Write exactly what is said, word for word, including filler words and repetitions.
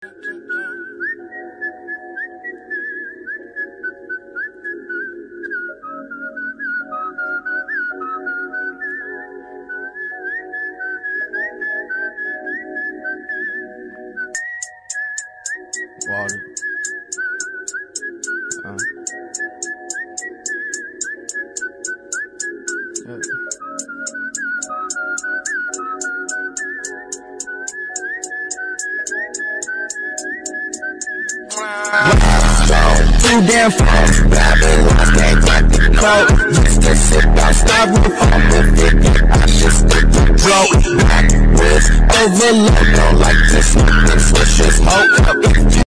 Water. Uh. Yeah. Too damn fast, blabbing, I can't get the code. Just to sit down, stop with home with it. I just stick to float. Backwards, overload, don't like this, nothing switches, hold up.